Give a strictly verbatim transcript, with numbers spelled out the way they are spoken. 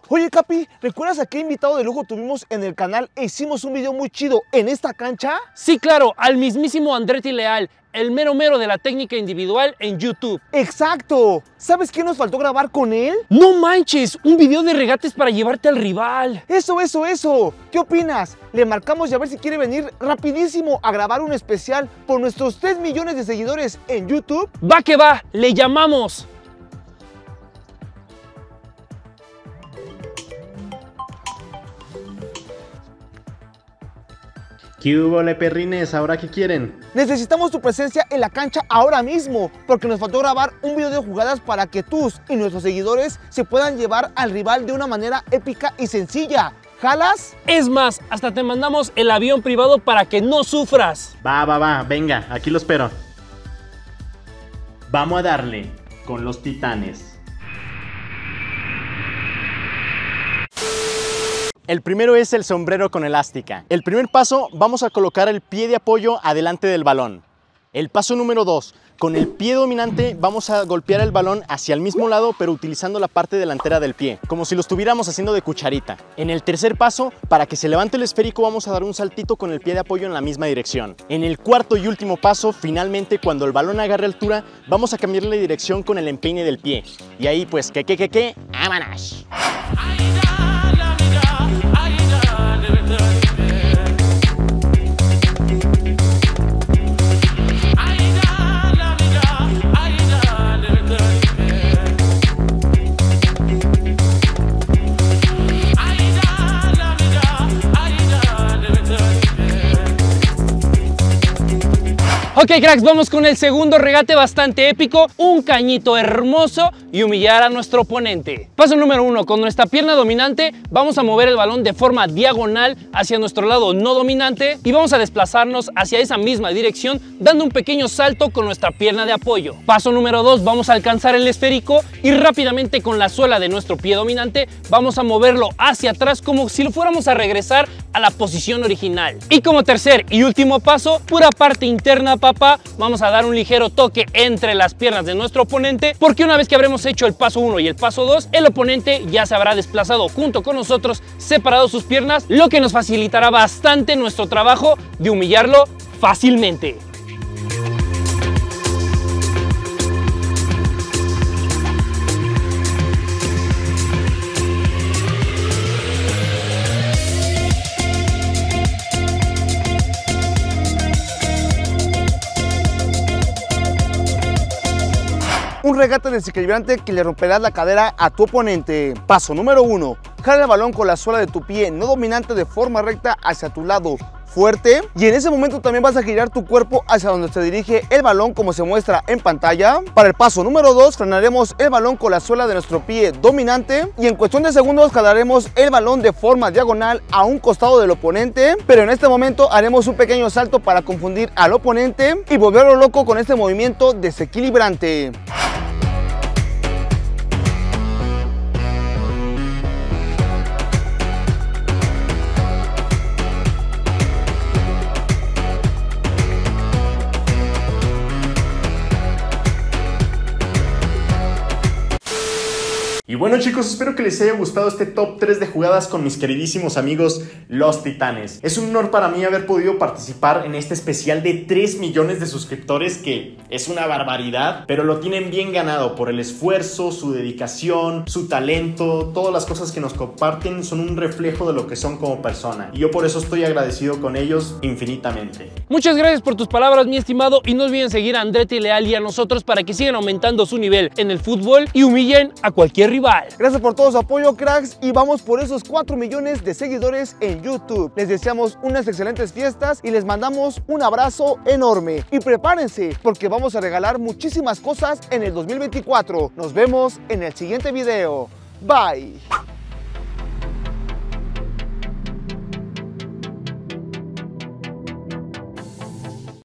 Oye, Capi, ¿recuerdas a qué invitado de lujo tuvimos en el canal e hicimos un video muy chido en esta cancha? Sí, claro, al mismísimo Andretti Leal, el mero mero de la técnica individual en YouTube. ¡Exacto! ¿Sabes qué nos faltó grabar con él? ¡No manches! Un video de regates para llevarte al rival. Eso, eso, eso. ¿Qué opinas? Le marcamos y a ver si quiere venir rapidísimo a grabar un especial por nuestros tres millones de seguidores en YouTube. ¡Va que va! ¡Le llamamos! ¿Qué hubo, le perrines? ¿Ahora qué quieren? Necesitamos tu presencia en la cancha ahora mismo, porque nos faltó grabar un video de jugadas para que tus y nuestros seguidores se puedan llevar al rival de una manera épica y sencilla. ¿Jalas? Es más, hasta te mandamos el avión privado para que no sufras. Va, va, va, venga, aquí lo espero. Vamos a darle con los titanes. El primero es el sombrero con elástica. El primer paso, vamos a colocar el pie de apoyo adelante del balón. El paso número dos, con el pie dominante vamos a golpear el balón hacia el mismo lado, pero utilizando la parte delantera del pie, como si lo estuviéramos haciendo de cucharita. En el tercer paso, para que se levante el esférico, vamos a dar un saltito con el pie de apoyo en la misma dirección. En el cuarto y último paso, finalmente, cuando el balón agarre altura, vamos a cambiar la dirección con el empeine del pie. Y ahí pues, que, que, que, que, ¡vámonos! Ok, cracks, vamos con el segundo regate bastante épico, un cañito hermoso y humillar a nuestro oponente. Paso número uno, con nuestra pierna dominante vamos a mover el balón de forma diagonal hacia nuestro lado no dominante y vamos a desplazarnos hacia esa misma dirección dando un pequeño salto con nuestra pierna de apoyo. Paso número dos, vamos a alcanzar el esférico y rápidamente con la suela de nuestro pie dominante vamos a moverlo hacia atrás como si lo fuéramos a regresar a la posición original. Y como tercer y último paso, pura parte interna, papá, vamos a dar un ligero toque entre las piernas de nuestro oponente, porque una vez que habremos hecho el paso uno y el paso dos, el oponente ya se habrá desplazado junto con nosotros, separado sus piernas, lo que nos facilitará bastante nuestro trabajo de humillarlo fácilmente. Un regate desequilibrante que le romperás la cadera a tu oponente. Paso número uno. Jala el balón con la suela de tu pie no dominante de forma recta hacia tu lado fuerte. Y en ese momento también vas a girar tu cuerpo hacia donde se dirige el balón como se muestra en pantalla. Para el paso número dos, frenaremos el balón con la suela de nuestro pie dominante. Y en cuestión de segundos jalaremos el balón de forma diagonal a un costado del oponente. Pero en este momento haremos un pequeño salto para confundir al oponente y volverlo loco con este movimiento desequilibrante. Y bueno, chicos, espero que les haya gustado este top tres de jugadas con mis queridísimos amigos Los Titanes. Es un honor para mí haber podido participar en este especial de tres millones de suscriptores, que es una barbaridad, pero lo tienen bien ganado por el esfuerzo, su dedicación, su talento. Todas las cosas que nos comparten son un reflejo de lo que son como persona, y yo por eso estoy agradecido con ellos infinitamente. Muchas gracias por tus palabras, mi estimado, y no olviden seguir a Andretti Leal y a nosotros para que sigan aumentando su nivel en el fútbol y humillen a cualquier rival. Gracias por todo su apoyo, cracks, y vamos por esos cuatro millones de seguidores en YouTube. Les deseamos unas excelentes fiestas y les mandamos un abrazo enorme. Y prepárense, porque vamos a regalar muchísimas cosas en el dos mil veinticuatro. Nos vemos en el siguiente video. Bye.